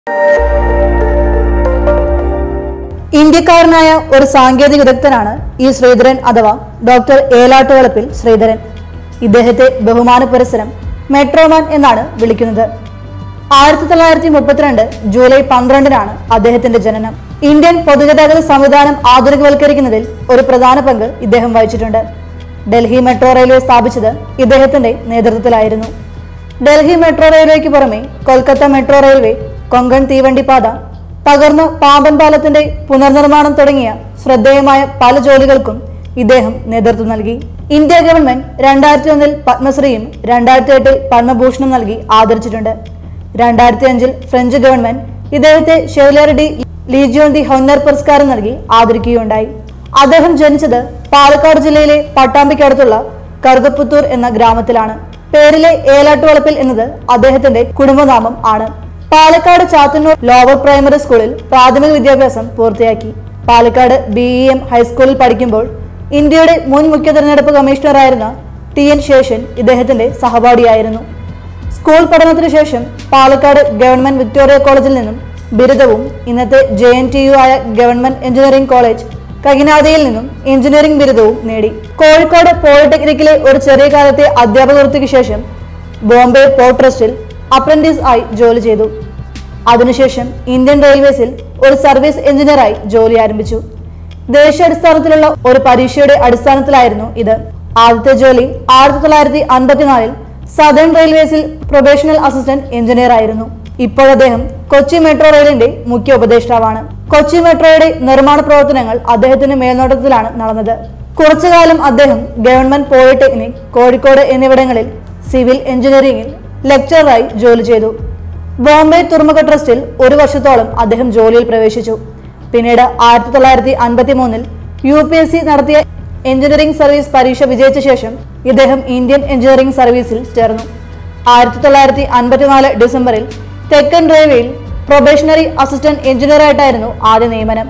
ഇന്ത്യക്കാരനായ ഒരു സാങ്കേതിക വിദഗ്ധനാണ് ഈ ശ്രീധരൻ അഥവാ ഡോക്ടർ ഏലാട്ടുവളപ്പിൽ ശ്രീധരൻ. ഇദ്ദേഹത്തെ ബഹുമാന പുരസ്സരം മെട്രോമാൻ എന്നാണ് വിളിക്കുന്നത്. 1932 ജൂലൈ 12-നാണ് അദ്ദേഹത്തിന്റെ ജനനം. ഇന്ത്യൻ പൊതുഗതാഗത സംവിധാനം ആധുനികവൽക്കരിക്കുന്നതിൽ ഒരു പ്രധാന പങ്ക് ഇദ്ദേഹം വഹിച്ചിട്ടുണ്ട്. ഡൽഹി മെട്രോ റെയിൽവേ സ്ഥാപിച്ചത് ഇദ്ദേഹത്തിന്റെ നേതൃത്വത്തിലായിരുന്നു. ഡൽഹി മെട്രോ റെയിൽവേക്ക് പുറമെ കൊൽക്കത്ത മെട്രോ റെയിൽവേ, കൊങ്കൺ തീവണ്ടിപ്പാത, തകർന്ന പാമ്പൻ പാലത്തിന്റെ പുനർനിർമ്മാണം തുടങ്ങിയ ശ്രദ്ധേയമായ പല ജോലികൾക്കും ഇദ്ദേഹം നേതൃത്വം നൽകി. ഇന്ത്യ ഗവൺമെന്റ് 2001 പത്മശ്രീയും 2008 പത്മഭൂഷണും നൽകി ആദരിച്ചിട്ടുണ്ട്. 2005 ഫ്രഞ്ച് ഗവൺമെന്റ് ഇദ്ദേഹത്തെ chevalier de legion de honneur പുരസ്കാരം നൽകി ആദരിക്കുകയുണ്ടായി. അദ്ദേഹം ജനിച്ചത് പാലക്കാട് ജില്ലയിലെ പട്ടാമ്പിക്കടുത്തുള്ള കറുകപ്പുത്തൂർ എന്ന ഗ്രാമത്തിലാണ്. പേരിലെ ഏലാട്ടുവളപ്പിൽ എന്നത് അദ്ദേഹത്തിന്റെ കുടുംബനാമം ആണ്. പാലക്കാട് ചാത്തന്നൂർ ലോവർ പ്രൈമറി സ്കൂളിൽ പ്രാഥമിക വിദ്യാഭ്യാസം പൂർത്തിയാക്കി. പാലക്കാട് BEM ഹൈസ്കൂളിൽ പഠിക്കുമ്പോൾ ഇന്ത്യയുടെ മുൻ മുഖ്യ തെരഞ്ഞെടുപ്പ് കമ്മീഷണറായിരുന്ന TN ശേഷൻ ഇദ്ദേഹത്തിന്റെ സഹപാഠിയായിരുന്നു. സ്കൂൾ പഠനത്തിനു ശേഷം പാലക്കാട് ഗവൺമെന്റ് വിക്ടോറിയ കോളേജിൽ നിന്നും ബിരുദവും ഇന്നത്തെ JNTU ആയ ഗവൺമെന്റ് എഞ്ചിനീയറിംഗ് കോളേജ് കകിനാദയിൽ നിന്നും എഞ്ചിനീയറിംഗ് ബിരുദവും നേടി. കോഴിക്കോട് പോളിടെക്നിക്കിലെ ഒരു ചെറിയ കാലത്തെ അധ്യാപക വൃത്തിക്ക് ശേഷം ബോംബെ പോർട്ട് ട്രസ്റ്റിൽ അപ്രന്റീസ് ആയി ജോലി ചെയ്തു. അതിനുശേഷം ഇന്ത്യൻ റെയിൽവേസിൽ ഒരു സർവീസ് എഞ്ചിനീയറായി ജോലി ആരംഭിച്ചു. ദേശീയാടിസ്ഥാനത്തിലുള്ള ഒരു പരീക്ഷയുടെ അടിസ്ഥാനത്തിലായിരുന്നു ഇത്. ആദ്യത്തെ ജോലി 1954 സദേൺ റെയിൽവേസിൽ പ്രൊബേഷണൽ അസിസ്റ്റന്റ് എഞ്ചിനീയർ ആയിരുന്നു. ഇപ്പോൾ അദ്ദേഹം കൊച്ചി മെട്രോ റെയിലിന്റെ മുഖ്യ ഉപദേഷ്ടാവാണ്. കൊച്ചി മെട്രോയുടെ നിർമ്മാണ പ്രവർത്തനങ്ങൾ അദ്ദേഹത്തിന്റെ മേൽനോട്ടത്തിലാണ് നടന്നത്. കുറച്ചുകാലം അദ്ദേഹം ഗവൺമെന്റ് പോളിടെക്നിക്, കോഴിക്കോട് എന്നിവിടങ്ങളിൽ സിവിൽ എഞ്ചിനീയറിംഗിൽ ലെക്ചററായി ജോലി ചെയ്തു. ബോംബെ തുറമുഖ ട്രസ്റ്റിൽ 1 വർഷത്തോളം അദ്ദേഹം ജോലിയിൽ പ്രവേശിച്ചു. പിന്നീട് 1953 UPSC നടത്തിയ എഞ്ചിനീയറിംഗ് സർവീസ് പരീക്ഷ വിജയിച്ച ശേഷം ഇദ്ദേഹം ഇന്ത്യൻ എഞ്ചിനീയറിംഗ് സർവീസിൽ ചേർന്നു. 1954 ഡിസംബറിൽ തെക്കൻ റെയിൽവേയിൽ പ്രൊബേഷണറി അസിസ്റ്റന്റ് എഞ്ചിനീയറായിട്ടായിരുന്നു ആദ്യ നിയമനം.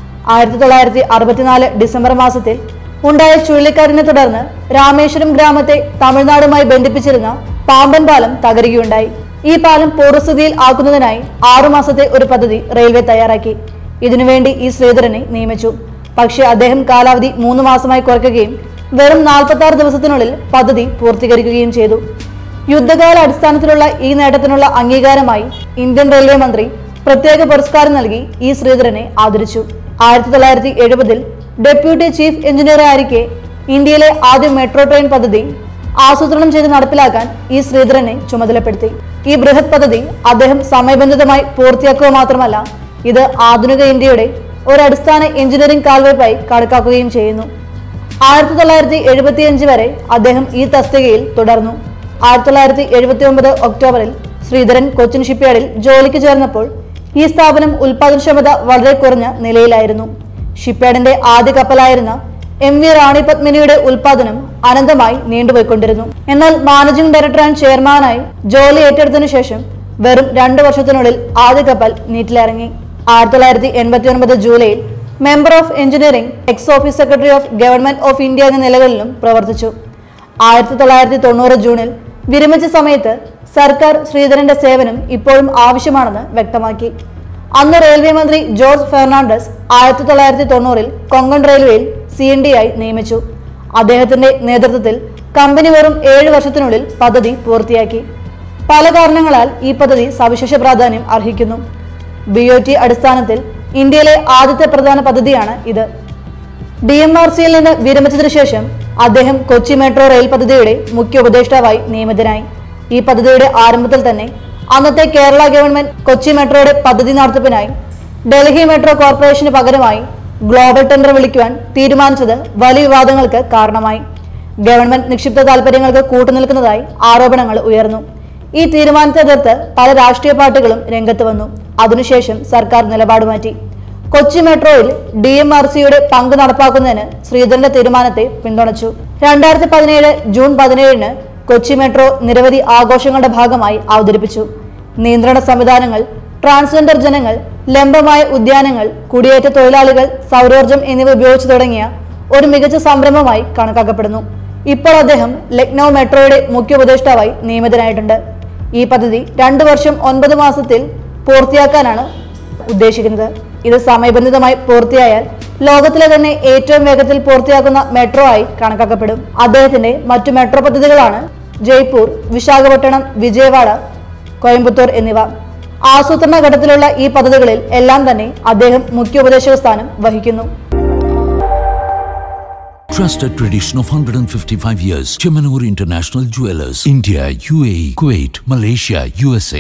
1964 ഡിസംബർ മാസത്തിൽ ഉണ്ടായ ചുഴലിക്കാറ്റിനെ തുടർന്ന് രാമേശ്വരം ഗ്രാമത്തെ തമിഴ്നാടുമായി ബന്ധിപ്പിച്ചിരുന്ന പാമ്പൻ പാലം തകരുകയുണ്ടായി. ഈ പാലം പൂർവ്വസ്ഥിതിയിൽ ആക്കുന്നതിനായി 6 മാസത്തെ ഒരു പദ്ധതി റെയിൽവേ തയ്യാറാക്കി. ഇതിനുവേണ്ടി ഈ ശ്രീധരനെ നിയമിച്ചു. പക്ഷേ അദ്ദേഹം കാലാവധി 3 മാസമായി കുറയ്ക്കുകയും വെറും 46 ദിവസത്തിനുള്ളിൽ പദ്ധതി പൂർത്തീകരിക്കുകയും ചെയ്തു. യുദ്ധകാല അടിസ്ഥാനത്തിലുള്ള ഈ നേട്ടത്തിനുള്ള അംഗീകാരമായി ഇന്ത്യൻ റെയിൽവേ മന്ത്രി പ്രത്യേക പുരസ്കാരം നൽകി ഈ ശ്രീധരനെ ആദരിച്ചു. 1970 ഡെപ്യൂട്ടി ചീഫ് എഞ്ചിനീയർ ആയിരിക്കെ ഇന്ത്യയിലെ ആദ്യ മെട്രോ ട്രെയിൻ പദ്ധതി ആസൂത്രണം ചെയ്ത് നടപ്പിലാക്കാൻ ഈ ശ്രീധരനെ ചുമതലപ്പെടുത്തി. ഈ ബൃഹത് പദ്ധതി അദ്ദേഹം സമയബന്ധിതമായി പൂർത്തിയാക്കുക മാത്രമല്ല, ഇത് ആധുനിക ഇന്ത്യയുടെ ഒരു അടിസ്ഥാന എഞ്ചിനീയറിംഗ് കാൽവയ്പായി കണക്കാക്കുകയും ചെയ്യുന്നു. 1975 വരെ അദ്ദേഹം ഈ തസ്തികയിൽ തുടർന്നു. 1979 ഒക്ടോബറിൽ ശ്രീധരൻ കൊച്ചിൻ ഷിപ്പ്യാർഡിൽ ജോലിക്ക് ചേർന്നപ്പോൾ ഈ സ്ഥാപനം ഉൽപാദനക്ഷമത വളരെ കുറഞ്ഞ നിലയിലായിരുന്നു. ഷിപ്പ്യാർഡിന്റെ ആദ്യ കപ്പലായിരുന്ന MV റാണി പത്മിനിയുടെ ഉൽപാദനം അനന്തമായി നീണ്ടുപോയിക്കൊണ്ടിരുന്നു. എന്നാൽ മാനേജിംഗ് ഡയറക്ടർ ആൻഡ് ചെയർമാനായി ജോലി ഏറ്റെടുത്തതിനു ശേഷം വെറും 2 വർഷത്തിനുള്ളിൽ ആദ്യ കപ്പൽ നീറ്റിലിറങ്ങി. 1989 ജൂലൈയിൽ member of engineering, ex officio secretary of government of India എന്ന നിലകളിലും പ്രവർത്തിച്ചു. 1990 ജൂണിൽ വിരമിച്ച സമയത്ത് സർക്കാർ ശ്രീധരന്റെ സേവനം ഇപ്പോഴും ആവശ്യമാണെന്ന് വ്യക്തമാക്കി. അന്ന് റെയിൽവേ മന്ത്രി ജോർജ് ഫെർണാണ്ടസ് 1990 കൊങ്കൺ റെയിൽവേയിൽ CND ആയി നിയമിച്ചു. അദ്ദേഹത്തിന്റെ നേതൃത്വത്തിൽ കമ്പനി വെറും 7 വർഷത്തിനുള്ളിൽ പദ്ധതി പൂർത്തിയാക്കി. പല കാരണങ്ങളാൽ ഈ പദ്ധതി സവിശേഷ പ്രാധാന്യം അർഹിക്കുന്നു. BOT അടിസ്ഥാനത്തിൽ ഇന്ത്യയിലെ ആദ്യത്തെ പ്രധാന പദ്ധതിയാണ് ഇത്. DMRCയിൽ നിന്ന് വിരമിച്ചതിനു ശേഷം അദ്ദേഹം കൊച്ചി മെട്രോ റെയിൽ പദ്ധതിയുടെ മുഖ്യ ഉപദേഷ്ടാവായി നിയമിതനായി. ഈ പദ്ധതിയുടെ ആരംഭത്തിൽ തന്നെ അന്നത്തെ കേരള ഗവൺമെന്റ് കൊച്ചി മെട്രോയുടെ പദ്ധതി നടത്തിപ്പിനായി ഡൽഹി മെട്രോ കോർപ്പറേഷന് പകരമായി ഗ്ലോബൽ ടെൻഡർ വിളിക്കുവാൻ തീരുമാനിച്ചത് വലിയ വിവാദങ്ങൾക്ക് കാരണമായി. ഗവൺമെന്റ് നിക്ഷിപ്ത താൽപര്യങ്ങൾക്ക് കൂട്ടുനിൽക്കുന്നതായി ആരോപണങ്ങൾ ഉയർന്നു. ഈ തീരുമാനത്തെ എതിർത്ത് പല രാഷ്ട്രീയ പാർട്ടികളും രംഗത്ത് വന്നു. അതിനുശേഷം സർക്കാർ നിലപാട് മാറ്റി. കൊച്ചി മെട്രോയിൽ DMRCയുടെ പങ്ക് നടപ്പാക്കുന്നതിന് ശ്രീധരന്റെ തീരുമാനത്തെ പിന്തുണച്ചു. 2017 ജൂൺ 17 കൊച്ചി മെട്രോ നിരവധി ആഘോഷങ്ങളുടെ ഭാഗമായി അവതരിപ്പിച്ചു. നിയന്ത്രണ സംവിധാനങ്ങൾ, ട്രാൻസ്ജെൻഡർ ജനങ്ങൾ, ലംബമായ ഉദ്യാനങ്ങൾ, കുടിയേറ്റ തൊഴിലാളികൾ, സൗരോർജ്ജം എന്നിവ ഉപയോഗിച്ചു തുടങ്ങിയ ഒരു മികച്ച സംരംഭമായി കണക്കാക്കപ്പെടുന്നു. ഇപ്പോൾ അദ്ദേഹം ലക്നൗ മെട്രോയുടെ മുഖ്യ ഉപദേഷ്ടാവായി നിയമിതനായിട്ടുണ്ട്. ഈ പദ്ധതി 2 വർഷം 9 മാസത്തിൽ പൂർത്തിയാക്കാനാണ് ഉദ്ദേശിക്കുന്നത്. ഇത് സമയബന്ധിതമായി പൂർത്തിയായാൽ ലോകത്തിലെ തന്നെ ഏറ്റവും വേഗത്തിൽ പൂർത്തിയാക്കുന്ന മെട്രോ ആയി കണക്കാക്കപ്പെടും. അദ്ദേഹത്തിന്റെ മറ്റു മെട്രോ പദ്ധതികളാണ് ജയ്പൂർ, വിശാഖപട്ടണം, വിജയവാഡ, കോയമ്പത്തൂർ എന്നിവ. ആസൂത്രണ ഘട്ടത്തിലുള്ള ഈ പദ്ധതികളിൽ എല്ലാം തന്നെ അദ്ദേഹം മുഖ്യ ഉപദേശക സ്ഥാനം വഹിക്കുന്നു. Trusted tradition of 155 years. Chemanur International Jewelers. India, UAE, Kuwait, Malaysia, USA.